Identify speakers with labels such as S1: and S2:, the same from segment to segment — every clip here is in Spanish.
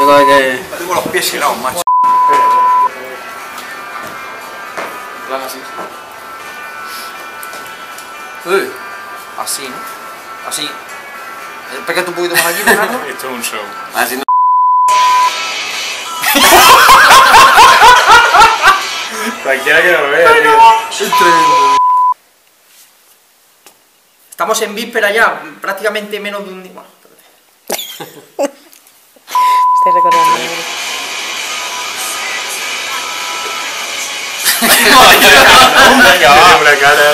S1: Tengo que...
S2: Tengo los pies helados, macho.
S1: Plan así.
S2: Así, ¿no? Así. Pégate un poquito más aquí, Bernardo.
S3: Esto es un show.
S1: Así no.
S3: Cualquiera que lo vea, tío.
S2: Estamos en víspera ya, prácticamente menos de un día. Bueno,
S4: Estoy recordando.
S3: Venga, va. Una cara,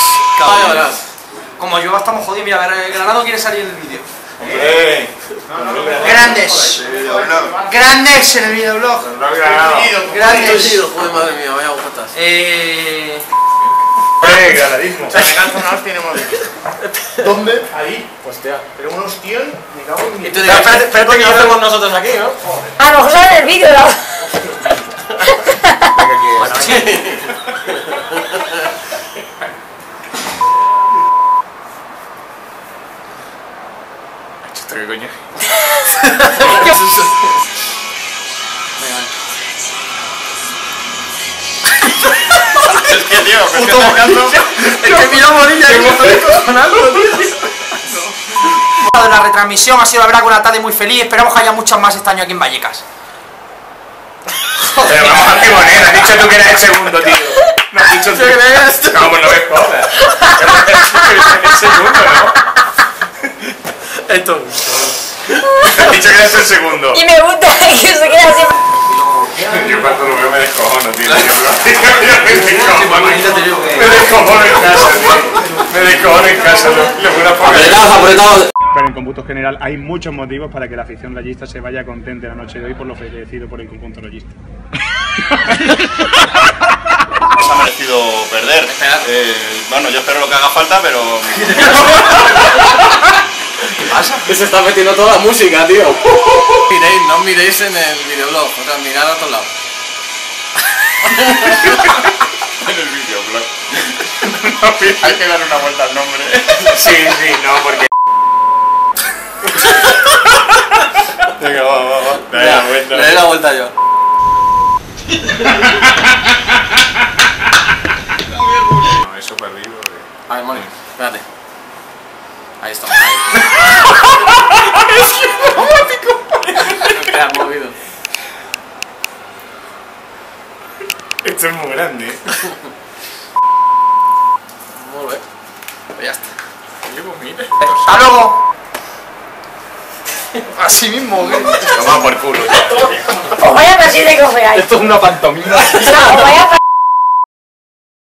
S2: como yo estamos jodidos, mira, Granado quiere salir en el vídeo.
S3: hombre.
S2: Grandes. Grandes en el videoblog.
S3: No he grabado.
S2: Grandes.
S1: Joder, madre mía, vaya agujetas.
S3: Granadismo.
S5: ¿Dónde? Ahí.
S1: Hostia.
S5: Pero unos tíos, me cago en mi...
S1: Y tú dirás, espérate que lo hacemos nosotros aquí, ¿no?
S4: A lo mejor sale en el vídeo, ¿no?
S1: Bueno, sí.
S3: ¿Esto qué coño? Es que, tío, me estoy acercando.
S2: Es que mira Morilla ahí, de la retransmisión ha sido la verdad que una tarde muy feliz. Esperamos que haya muchas más este año aquí en Vallecas.
S3: Pero vamos a poner, has dicho tú que eras el segundo, tío. No has dicho tú. No, pues no me jodas. El segundo, ¿no?
S1: Esto.
S3: Has dicho que eres el segundo.
S4: Y me gusta que se quede así.
S3: Yo cuando lo veo me descojono, tío. Me descojono en casa, tío. Me descojono en casa, ¿no? Le voy a poner.
S1: Apretado.
S6: Pero en cómputo general hay muchos motivos para que la afición rayista se vaya contenta la noche de hoy por lo ofrecido por el conjunto rayista.
S7: Nos ha merecido perder. Bueno, yo espero lo que haga falta, pero...
S1: ¿Qué pasa? Que se está metiendo toda la música, tío. Miréis, no miréis en el videoblog, o sea, mirad a otro lado.
S3: En el videoblog. No, hay que darle una vuelta al nombre. Sí, no, porque... Venga, va. Dale la vuelta.
S1: Le doy la vuelta yo.
S3: No, eso perdido.
S1: A ver, Moni, espérate. Ahí está.
S3: Es que es dramático.
S1: Te has movido.
S3: Esto es muy grande.
S1: Muy bien. Pues ya está.
S3: Oye, pues mira.
S2: ¡Hasta luego! Así mismo, ¿qué?
S3: Toma por culo.
S4: Os vaya a pasar de coger ahí.
S5: Esto es una pantomima.
S4: Os vaya a